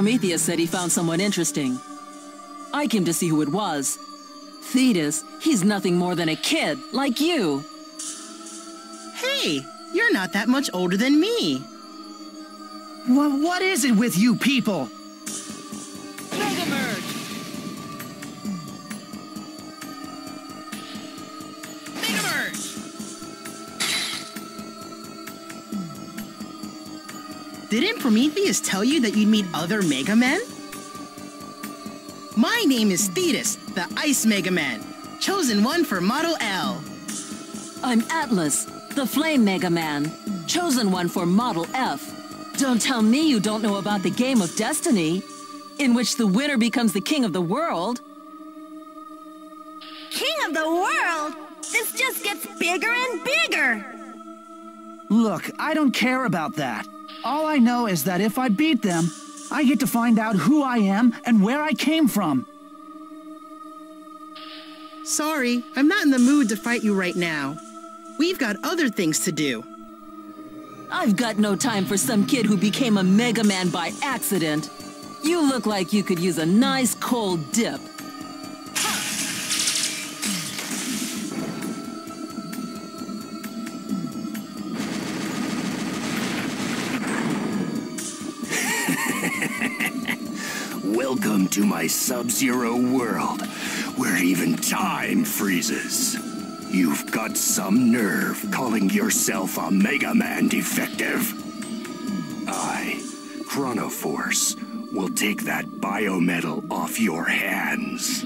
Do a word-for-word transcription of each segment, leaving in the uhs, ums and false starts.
Prometheus said he found someone interesting. I came to see who it was. Thetis, he's nothing more than a kid, like you. Hey, you're not that much older than me. Well, what is it with you people? Mega Merge! Mega Merge! Didn't Prometheus tell you that you'd meet other Mega Men? My name is Thetis, the Ice Mega Man, chosen one for Model L. I'm Atlas, the Flame Mega Man, chosen one for Model F. Don't tell me you don't know about the game of destiny, in which the winner becomes the king of the world. King of the world? This just gets bigger and bigger! Look, I don't care about that. All I know is that if I beat them, I get to find out who I am and where I came from. Sorry, I'm not in the mood to fight you right now. We've got other things to do. I've got no time for some kid who became a Mega Man by accident. You look like you could use a nice cold dip. Welcome to my Sub-Zero world, where even time freezes. You've got some nerve calling yourself a Mega Man defective. I, Chronoforce, will take that biometal off your hands.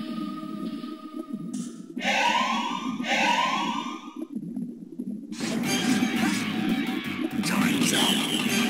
Time's up.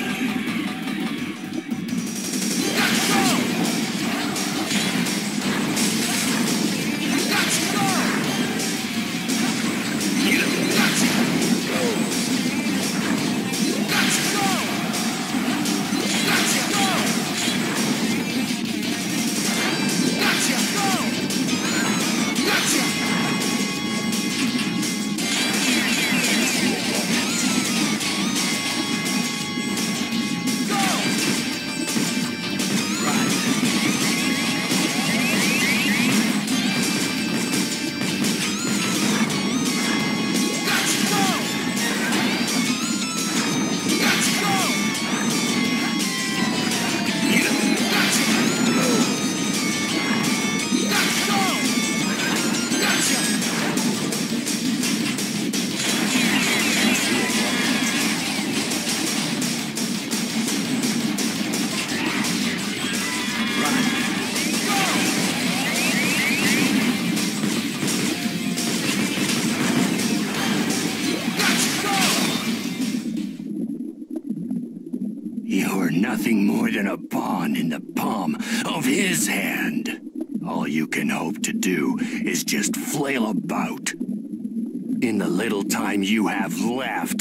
You're nothing more than a pawn in the palm of his hand. All you can hope to do is just flail about. In the little time you have left.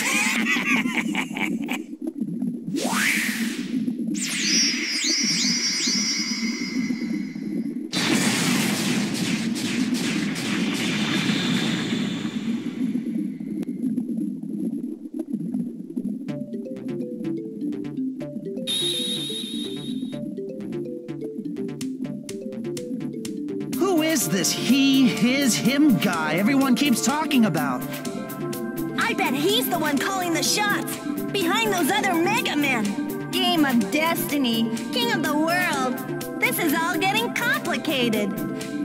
Who is this he, his, him guy everyone keeps talking about? I bet he's the one calling the shots, behind those other Mega Men. Game of destiny, king of the world. This is all getting complicated.